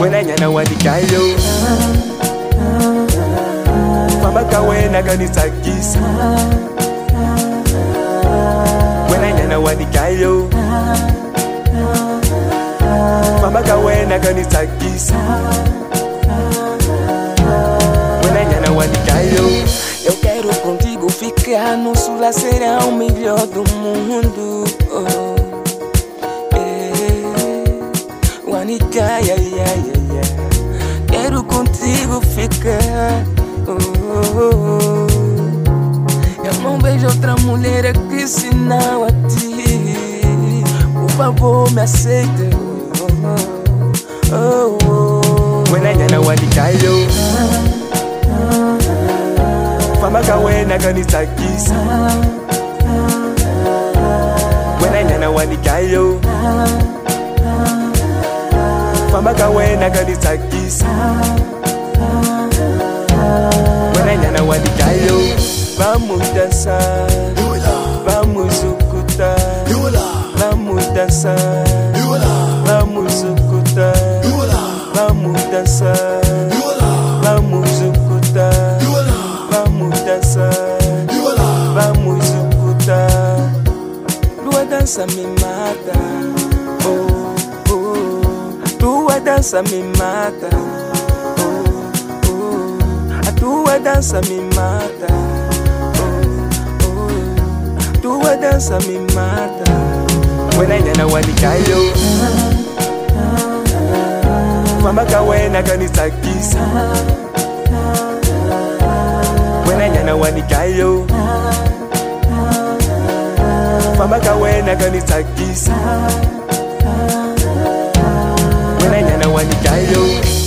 Nwanhana wanikayo Famaka wena kanisakisa Nwanhana wanikayo Famaka wena kanisakisa Nwanhana wanikayo. Eu quero contigo ficar no sul, será o melhor do mundo. Wanika, quero contigo ficar. Eu não vejo outra mulher aqui senão a ti. Por favor, me aceita. Nwanhana wanikayo Famaka wena kanisakisa Nwanhana wanikayo Famaka wena kanisakisa Nwanhana wanikayo. Vamos dançar, vamos escutar, vamos dançar, vamos escutar, vamos dançar, vamos escutar, vamos dançar, vamos escutar. Tua dança me mata, oh, oh. Tua dança me mata, oh, oh. A tua dança me mata, oh, oh. Tua dança me mata. Nwanhana wanikayo Famaka wena kanisakisa Nwanhana wanikayo Famaka wena kanisakisa Nwanhana wanikayo.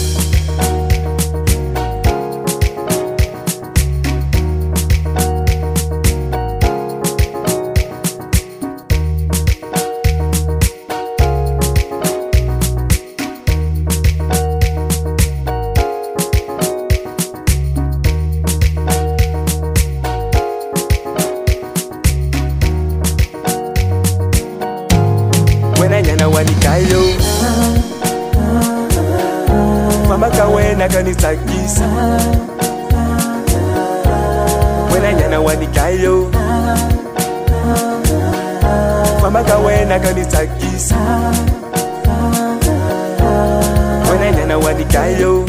Nwanhana wanikayo Famaka wena kanisakisa Nwanhana wanikayo Famaka wena kanisakisa Nwanhana wanikayo.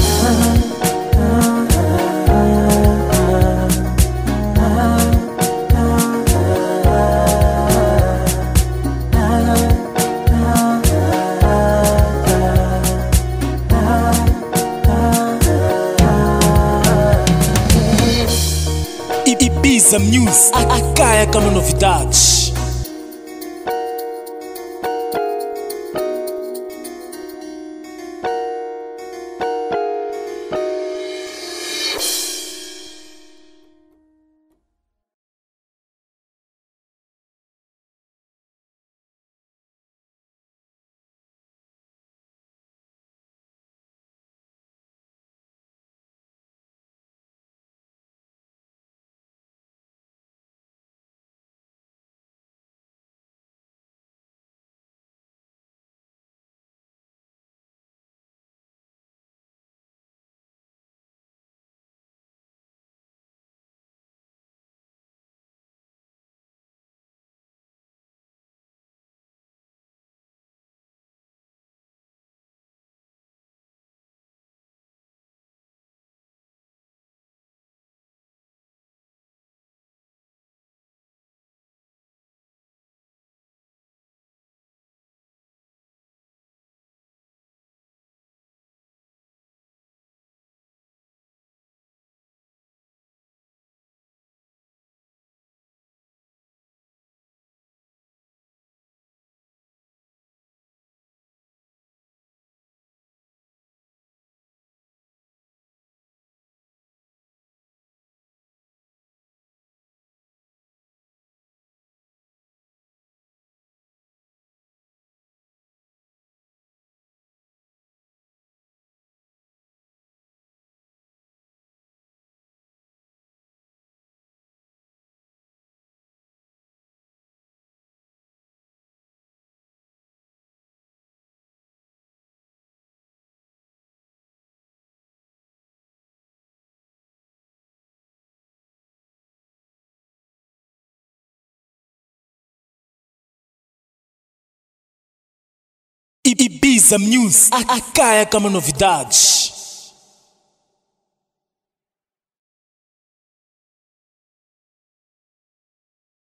Ibiza News, Aqui kama novidades. Ibiza News, a caia como novidades.